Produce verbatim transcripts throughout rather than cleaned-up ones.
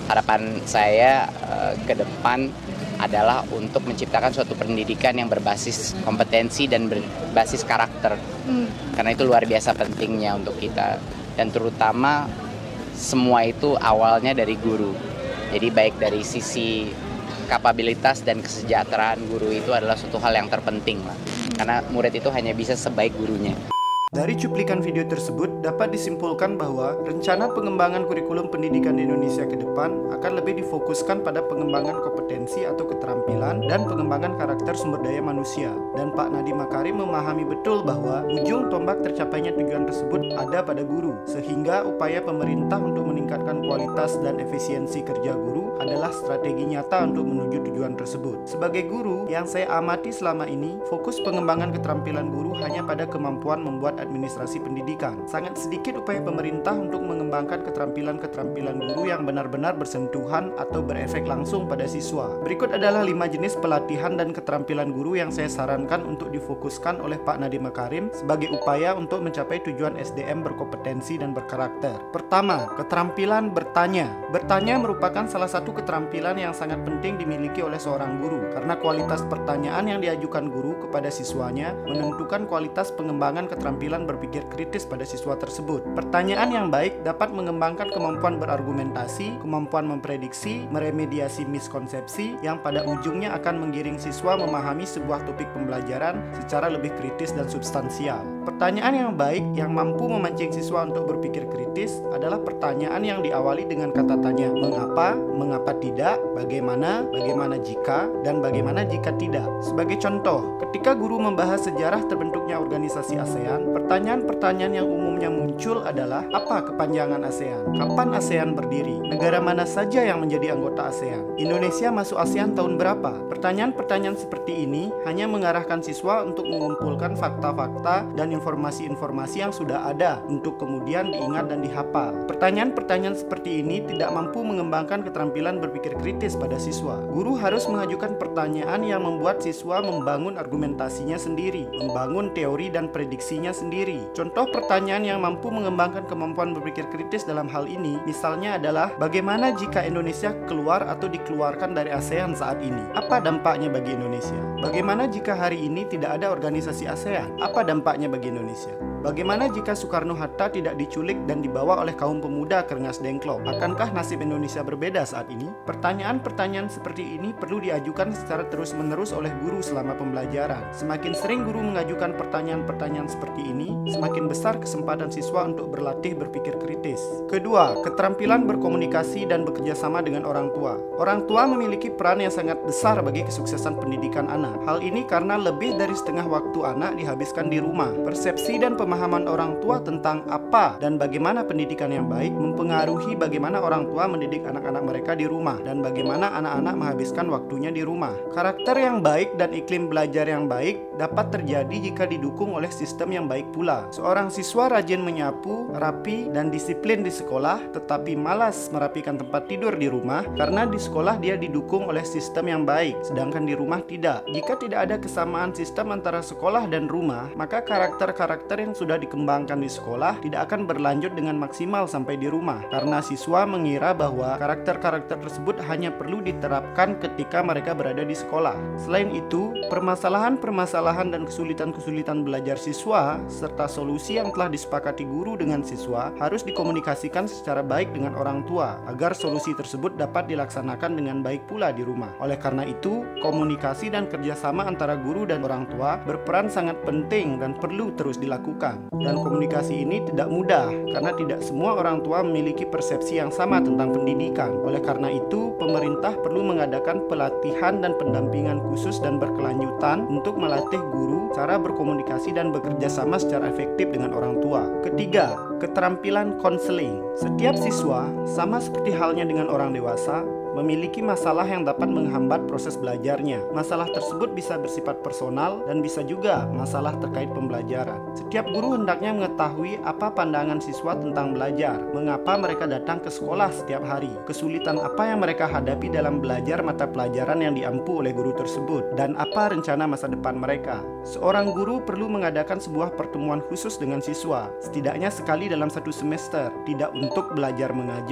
Harapan saya uh, ke depan adalah untuk menciptakan suatu pendidikan yang berbasis kompetensi dan berbasis karakter. Hmm. Karena itu luar biasa pentingnya untuk kita. Dan terutama semua itu awalnya dari guru. Jadi baik dari sisi kapabilitas dan kesejahteraan guru itu adalah suatu hal yang terpenting lah. Karena murid itu hanya bisa sebaik gurunya. Dari cuplikan video tersebut dapat disimpulkan bahwa rencana pengembangan kurikulum pendidikan di Indonesia ke depan akan lebih difokuskan pada pengembangan kompetensi atau keterampilan dan pengembangan karakter sumber daya manusia. Dan Pak Nadiem Makarim memahami betul bahwa ujung tombak tercapainya tujuan tersebut ada pada guru, sehingga upaya pemerintah untuk meningkatkan kualitas dan efisiensi kerja guru adalah strategi nyata untuk menuju tujuan tersebut. Sebagai guru yang saya amati selama ini, fokus pengembangan keterampilan guru hanya pada kemampuan membuat administrasi pendidikan. Sangat sedikit upaya pemerintah untuk mengembangkan keterampilan-keterampilan guru yang benar-benar bersentuhan atau berefek langsung pada siswa. Berikut adalah lima jenis pelatihan dan keterampilan guru yang saya sarankan untuk difokuskan oleh Pak Nadiem Makarim sebagai upaya untuk mencapai tujuan S D M berkompetensi dan berkarakter. Pertama, keterampilan bertanya. Bertanya merupakan salah satu keterampilan yang sangat penting dimiliki oleh seorang guru, karena kualitas pertanyaan yang diajukan guru kepada siswanya menentukan kualitas pengembangan keterampilan berpikir kritis pada siswa tersebut. Pertanyaan yang baik dapat mengembangkan kemampuan berargumentasi, kemampuan memprediksi, meremediasi miskonsepsi yang pada ujungnya akan menggiring siswa memahami sebuah topik pembelajaran secara lebih kritis dan substansial. Pertanyaan yang baik yang mampu memancing siswa untuk berpikir kritis adalah pertanyaan yang diawali dengan kata tanya mengapa, mengapa tidak, bagaimana, bagaimana jika, dan bagaimana jika tidak. Sebagai contoh, ketika guru membahas sejarah terbentuknya organisasi ASEAN, pertanyaan-pertanyaan yang umumnya muncul adalah apa kepanjangan ASEAN? Kapan ASEAN berdiri? Negara mana saja yang menjadi anggota ASEAN? Indonesia masuk ASEAN tahun berapa? Pertanyaan-pertanyaan seperti ini hanya mengarahkan siswa untuk mengumpulkan fakta-fakta dan informasi-informasi yang sudah ada untuk kemudian diingat dan dihafal. Pertanyaan-pertanyaan seperti ini tidak mampu mengembangkan keterampilan berpikir kritis pada siswa. Guru harus mengajukan pertanyaan yang membuat siswa membangun argumentasinya sendiri, membangun teori dan prediksinya sendiri. Contoh pertanyaan yang mampu mengembangkan kemampuan berpikir kritis dalam hal ini misalnya adalah bagaimana jika Indonesia keluar atau dikeluarkan dari ASEAN saat ini? Apa dampaknya bagi Indonesia? Bagaimana jika hari ini tidak ada organisasi ASEAN? Apa dampaknya bagi Indonesia? Bagaimana jika Soekarno-Hatta tidak diculik dan dibawa oleh kaum pemuda ke Rengas Dengklok? Akankah nasib Indonesia berbeda saat ini? Pertanyaan-pertanyaan seperti ini perlu diajukan secara terus-menerus oleh guru selama pembelajaran. Semakin sering guru mengajukan pertanyaan-pertanyaan seperti ini, semakin besar kesempatan siswa untuk berlatih berpikir kritis. Kedua, keterampilan berkomunikasi dan bekerja sama dengan orang tua. Orang tua memiliki peran yang sangat besar bagi kesuksesan pendidikan anak. Hal ini karena lebih dari setengah waktu anak dihabiskan di rumah. Persepsi dan pemahaman orang tua tentang apa dan bagaimana pendidikan yang baik mempengaruhi bagaimana orang tua mendidik anak-anak mereka di rumah dan bagaimana anak-anak menghabiskan waktunya di rumah. Karakter yang baik dan iklim belajar yang baik dapat terjadi jika didukung oleh sistem yang baik pula. Seorang siswa rajin menyapu, rapi, dan disiplin di sekolah, tetapi malas merapikan tempat tidur di rumah karena di sekolah dia didukung oleh sistem yang baik, sedangkan di rumah tidak. Jika tidak ada kesamaan sistem antara sekolah dan rumah, maka karakter-karakter yang sudah dikembangkan di sekolah tidak akan berlanjut dengan maksimal sampai di rumah, karena siswa mengira bahwa karakter-karakter tersebut hanya perlu diterapkan ketika mereka berada di sekolah. Selain itu, permasalahan-permasalahan dan kesulitan-kesulitan belajar siswa serta solusi yang telah disepakati guru dengan siswa harus dikomunikasikan secara baik dengan orang tua agar solusi tersebut dapat dilaksanakan dengan baik pula di rumah. Oleh karena itu, komunikasi dan kerjasama antara guru dan orang tua berperan sangat penting dan perlu terus dilakukan. Dan komunikasi ini tidak mudah karena tidak semua orang tua memiliki persepsi yang sama tentang pendidikan. Oleh karena itu, pemerintah perlu mengadakan pelatihan dan pendampingan khusus dan berkelanjutan untuk melatih guru cara berkomunikasi dan bekerja sama secara efektif dengan orang tua. Ketiga, keterampilan konseling. Setiap siswa, sama seperti halnya dengan orang dewasa, memiliki masalah yang dapat menghambat proses belajarnya. Masalah tersebut bisa bersifat personal dan bisa juga masalah terkait pembelajaran. Setiap guru hendaknya mengetahui apa pandangan siswa tentang belajar, mengapa mereka datang ke sekolah setiap hari, kesulitan apa yang mereka hadapi dalam belajar mata pelajaran yang diampu oleh guru tersebut, dan apa rencana masa depan mereka. Seorang guru perlu mengadakan sebuah pertemuan khusus dengan siswa, setidaknya sekali dalam satu semester, tidak untuk belajar mengajar,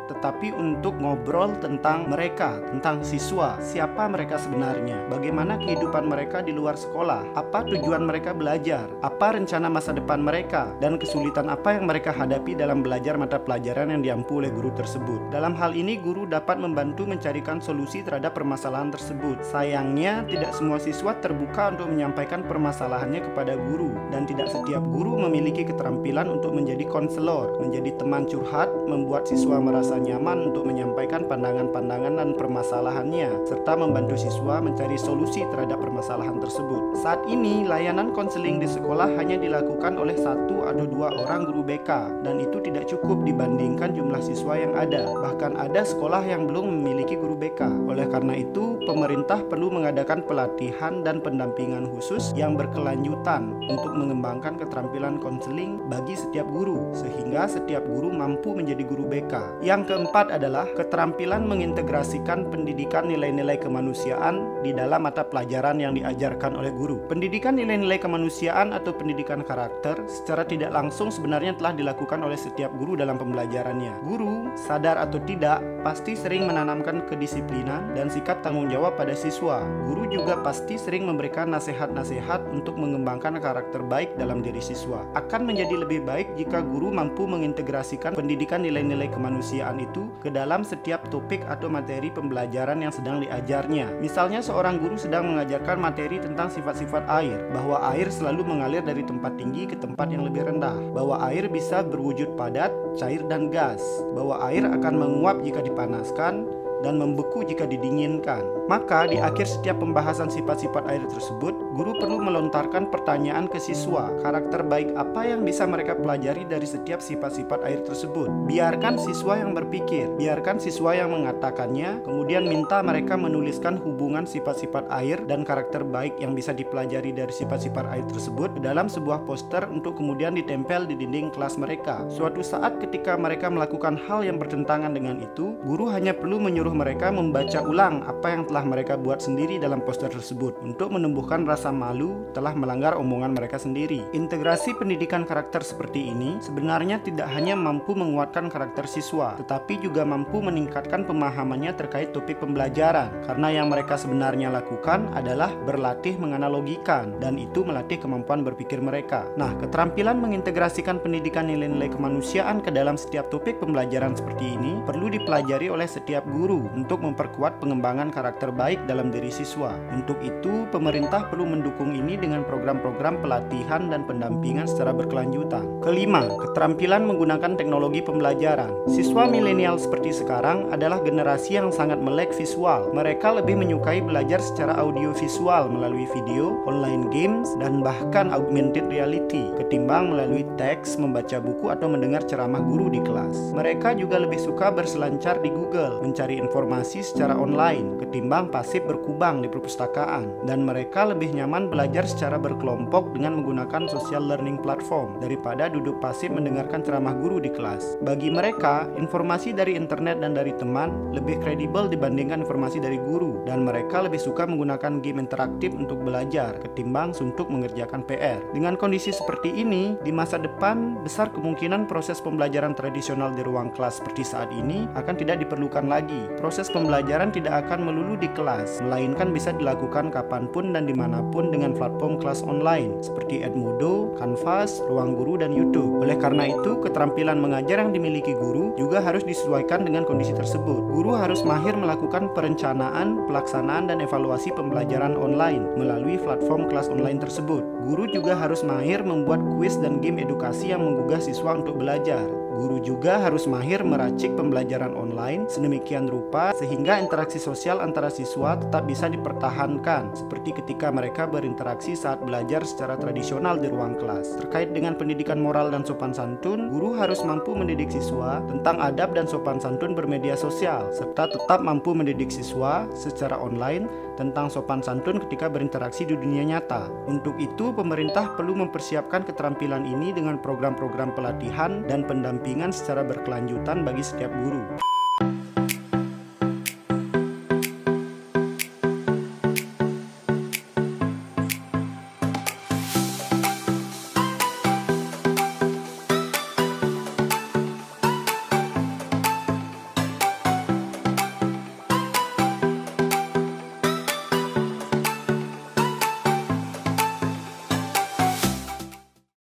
tetapi untuk ngobrol tentang mereka, tentang siswa, siapa mereka sebenarnya, bagaimana kehidupan mereka di luar sekolah, apa tujuan mereka belajar, apa rencana masa depan mereka, dan kesulitan apa yang mereka hadapi dalam belajar mata pelajaran yang diampu oleh guru tersebut. Dalam hal ini, guru dapat membantu mencarikan solusi terhadap permasalahan tersebut. Sayangnya, tidak semua siswa terbuka untuk menyampaikan permasalahannya kepada guru, dan tidak setiap guru memiliki keterampilan untuk menjadi konselor, menjadi teman curhat, membuat siswa merasa nyaman untuk menyampaikan pandangan-pandangan dan permasalahannya, serta membantu siswa mencari solusi terhadap permasalahan tersebut. Saat ini, layanan konseling di sekolah hanya dilakukan oleh satu atau dua orang guru B K, dan itu tidak cukup dibandingkan jumlah siswa yang ada. Bahkan ada sekolah yang belum memiliki guru B K. Oleh karena itu, pemerintah perlu mengadakan pelatihan dan pendampingan khusus yang berkelanjutan untuk mengembangkan keterampilan konseling bagi setiap guru, sehingga setiap guru mampu menjadi guru B K. Yang keempat adalah keterampilan mengintegrasikan pendidikan nilai-nilai kemanusiaan di dalam mata pelajaran yang diajarkan oleh guru. Pendidikan nilai-nilai kemanusiaan atau pendidikan karakter secara tidak langsung sebenarnya telah dilakukan oleh setiap guru dalam pembelajarannya. Guru, sadar atau tidak, pasti sering menanamkan kedisiplinan dan sikap tanggung jawab pada siswa. Guru juga pasti sering memberikan nasihat-nasihat untuk mengembangkan karakter baik dalam diri siswa. Akan menjadi lebih baik jika guru mampu mengintegrasikan pendidikan nilai-nilai kemanusiaan itu ke dalam setiap topik atau materi pembelajaran yang sedang diajarnya. Misalnya seorang guru sedang mengajarkan materi tentang sifat-sifat air, bahwa air selalu mengalir dari tempat tinggi ke tempat yang lebih rendah, bahwa air bisa berwujud padat, cair, dan gas, bahwa air akan menguap jika dipanaskan dan membeku jika didinginkan. Maka di akhir setiap pembahasan sifat-sifat air tersebut, guru perlu melontarkan pertanyaan ke siswa, karakter baik apa yang bisa mereka pelajari dari setiap sifat-sifat air tersebut. Biarkan siswa yang berpikir, biarkan siswa yang mengatakannya, kemudian minta mereka menuliskan hubungan sifat-sifat air dan karakter baik yang bisa dipelajari dari sifat-sifat air tersebut dalam sebuah poster untuk kemudian ditempel di dinding kelas mereka. Suatu saat ketika mereka melakukan hal yang bertentangan dengan itu, guru hanya perlu menyuruh mereka membaca ulang apa yang telah mereka buat sendiri dalam poster tersebut untuk menumbuhkan rasa malu telah melanggar omongan mereka sendiri. Integrasi pendidikan karakter seperti ini sebenarnya tidak hanya mampu menguatkan karakter siswa, tetapi juga mampu meningkatkan pemahamannya terkait topik pembelajaran, karena yang mereka sebenarnya lakukan adalah berlatih menganalogikan, dan itu melatih kemampuan berpikir mereka. Nah, keterampilan mengintegrasikan pendidikan nilai-nilai kemanusiaan ke dalam setiap topik pembelajaran seperti ini perlu dipelajari oleh setiap guru untuk memperkuat pengembangan karakter baik dalam diri siswa. Untuk itu, pemerintah perlu mendukung ini dengan program-program pelatihan dan pendampingan secara berkelanjutan. Kelima, keterampilan menggunakan teknologi pembelajaran. Siswa milenial seperti sekarang adalah generasi yang sangat melek visual. Mereka lebih menyukai belajar secara audio visual melalui video, online games, dan bahkan augmented reality ketimbang melalui teks, membaca buku, atau mendengar ceramah guru di kelas. Mereka juga lebih suka berselancar di Google, mencari informasi secara online ketimbang pasif berkubang di perpustakaan, dan mereka lebih nyaman belajar secara berkelompok dengan menggunakan social learning platform daripada duduk pasif mendengarkan ceramah guru di kelas. Bagi mereka, informasi dari internet dan dari teman lebih kredibel dibandingkan informasi dari guru, dan mereka lebih suka menggunakan game interaktif untuk belajar ketimbang suntuk mengerjakan P R. Dengan kondisi seperti ini, di masa depan besar kemungkinan proses pembelajaran tradisional di ruang kelas seperti saat ini akan tidak diperlukan lagi. Proses pembelajaran tidak akan melulu di kelas, melainkan bisa dilakukan kapanpun dan dimanapun dengan platform kelas online seperti Edmodo, Canvas, Ruang Guru, dan YouTube. Oleh karena itu, keterampilan mengajar yang dimiliki guru juga harus disesuaikan dengan kondisi tersebut. Guru harus mahir melakukan perencanaan, pelaksanaan, dan evaluasi pembelajaran online melalui platform kelas online tersebut. Guru juga harus mahir membuat kuis dan game edukasi yang menggugah siswa untuk belajar. Guru juga harus mahir meracik pembelajaran online sedemikian rupa sehingga interaksi sosial antara siswa tetap bisa dipertahankan seperti ketika mereka berinteraksi saat belajar secara tradisional di ruang kelas. Terkait dengan pendidikan moral dan sopan santun, guru harus mampu mendidik siswa tentang adab dan sopan santun bermedia sosial, serta tetap mampu mendidik siswa secara online tentang sopan santun ketika berinteraksi di dunia nyata. Untuk itu, pemerintah perlu mempersiapkan keterampilan ini dengan program-program pelatihan dan pendampingan secara berkelanjutan bagi setiap guru.